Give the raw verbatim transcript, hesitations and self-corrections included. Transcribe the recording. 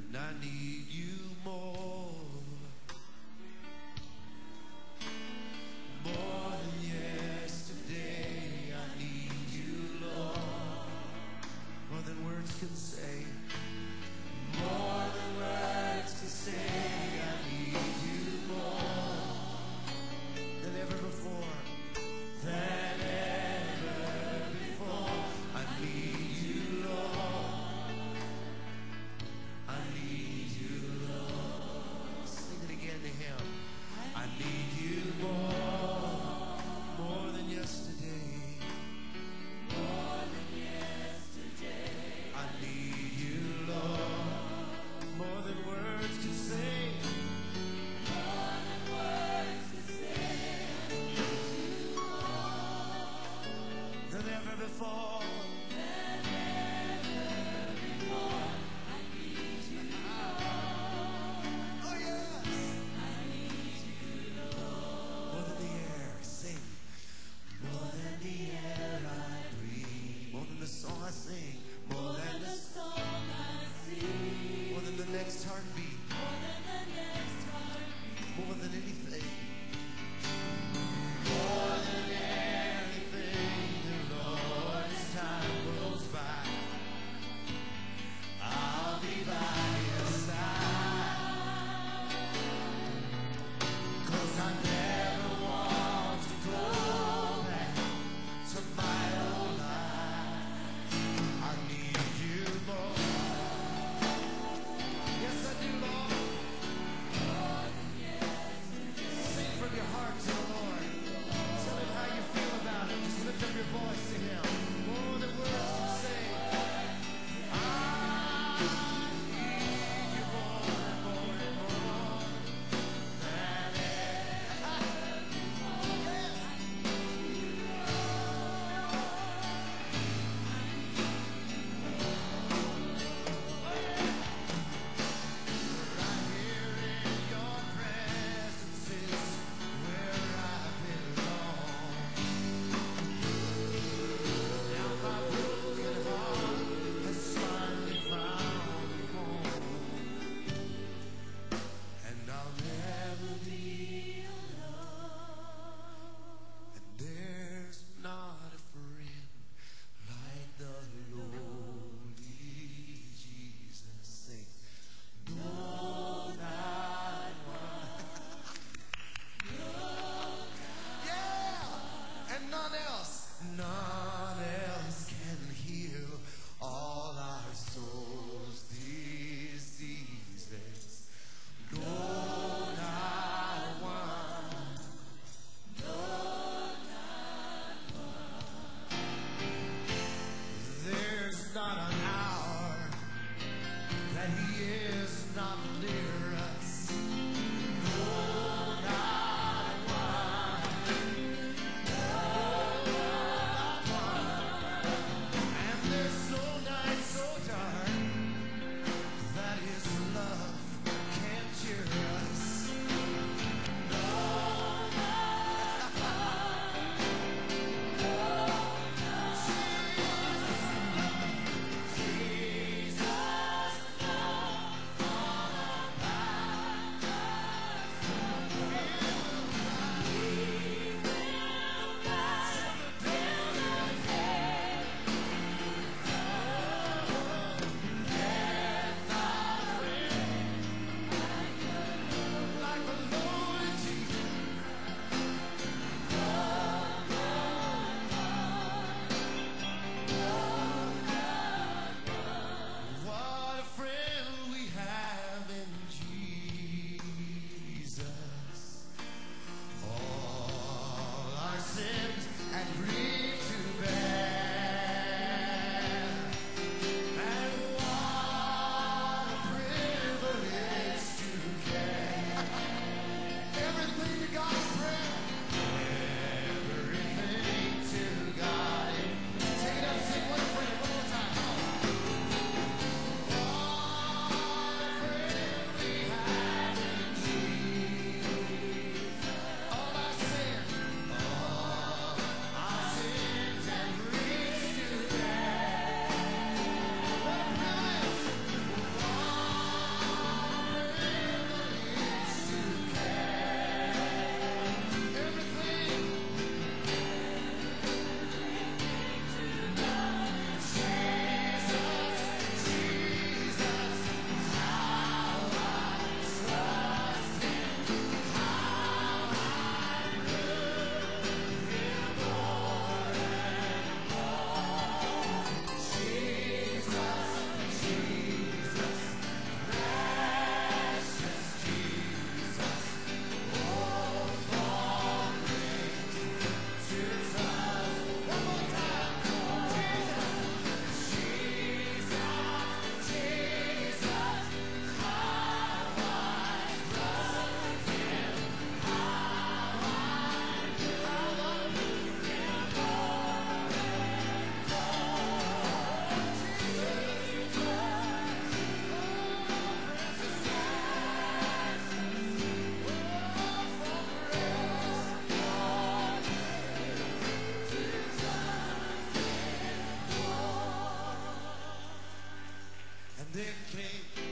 and I need you more. More than yesterday, I need you, Lord. More than words can say. More than words can say, I need you more than ever before. Than ever before, I need you, Lord. I need you, Lord. Sing it again to him. I need you more, more than yesterday. More than yesterday, I need you, Lord. More than words can say. More than words can say. I need you more than ever before. Than ever before. I need you, Lord. Oh yes. I need you, Lord. More than the air, sing. More than the air I breathe. More than the song I sing. More than the song I sing. More than the next heartbeat. More than the next heartbeat. More than anything. More than anything, the Lord, as time goes by, I'll be by your side. 'Cause I never want to go back to my old life. I need you more. Yes, I do, Lord. Sing from your heart to the Lord. Tell him how you feel about it. Just lift up your voice to him. More than words can say. I need you more and more and more than ever before. Yes. Right here in your presence is where I belong. Now my broken heart has finally found a home, and I'll never be alone. And there's not a friend like the lowly Jesus. Sing. No, not one. Yeah, and none else, none else can heal all our souls' diseases. No, not one. No, not one. There's not an hour that he is not near us. No, not one. No, not one. And there's no night so dark that his love can't cheer us. No, not one. No, not one. Jesus, Jesus, no. then came